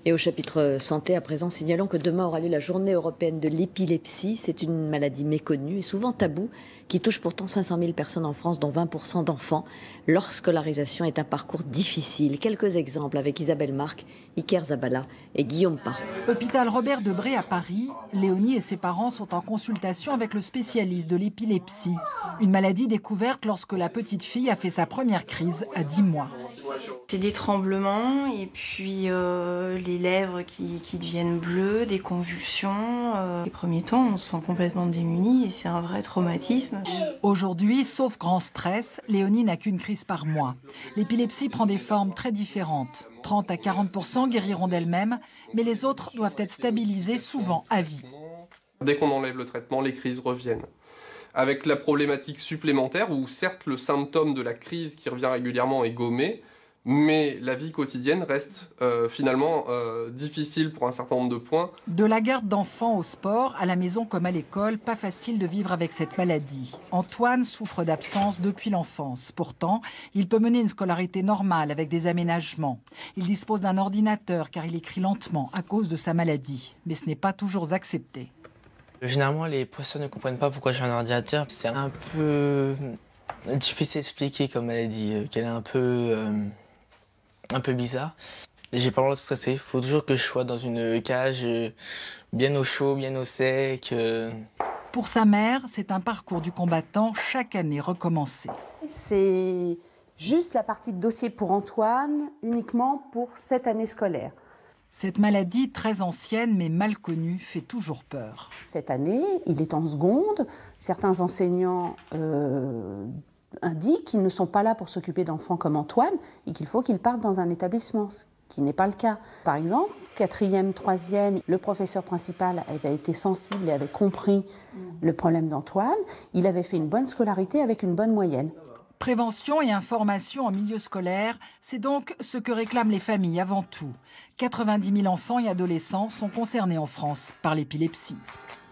Et au chapitre santé, à présent, signalons que demain aura lieu la journée européenne de l'épilepsie. C'est une maladie méconnue et souvent taboue qui touche pourtant 500 000 personnes en France, dont 20% d'enfants. Leur scolarisation est un parcours difficile. Quelques exemples avec Isabelle Marc, Iker Zabala et Guillaume Parot. Hôpital Robert Debré à Paris, Léonie et ses parents sont en consultation avec le spécialiste de l'épilepsie. Une maladie découverte lorsque la petite fille a fait sa première crise à 10 mois. C'est des tremblements et puis les lèvres qui deviennent bleues, des convulsions. Les premiers temps, on se sent complètement démuni et c'est un vrai traumatisme. Aujourd'hui, sauf grand stress, Léonie n'a qu'une crise par mois. L'épilepsie prend des formes très différentes. 30 à 40% guériront d'elles-mêmes, mais les autres doivent être stabilisées souvent à vie. Dès qu'on enlève le traitement, les crises reviennent. Avec la problématique supplémentaire où certes le symptôme de la crise qui revient régulièrement est gommé, mais la vie quotidienne reste finalement difficile pour un certain nombre de points. De la garde d'enfants au sport, à la maison comme à l'école, pas facile de vivre avec cette maladie. Antoine souffre d'absence depuis l'enfance. Pourtant, il peut mener une scolarité normale avec des aménagements. Il dispose d'un ordinateur car il écrit lentement à cause de sa maladie. Mais ce n'est pas toujours accepté. Généralement, les professeurs ne comprennent pas pourquoi j'ai un ordinateur. C'est un peu difficile à expliquer comme maladie, qu'elle est un peu bizarre. J'ai pas le droit de stresser, il faut toujours que je sois dans une cage bien au chaud, bien au sec. Pour sa mère, c'est un parcours du combattant chaque année recommencé. C'est juste la partie de dossier pour Antoine, uniquement pour cette année scolaire. Cette maladie, très ancienne mais mal connue, fait toujours peur. Cette année, il est en seconde. Certains enseignants indiquent qu'ils ne sont pas là pour s'occuper d'enfants comme Antoine et qu'il faut qu'ils partent dans un établissement, ce qui n'est pas le cas. Par exemple, 4e, 3e, le professeur principal avait été sensible et avait compris le problème d'Antoine. Il avait fait une bonne scolarité avec une bonne moyenne. Prévention et information en milieu scolaire, c'est donc ce que réclament les familles avant tout. 90 000 enfants et adolescents sont concernés en France par l'épilepsie.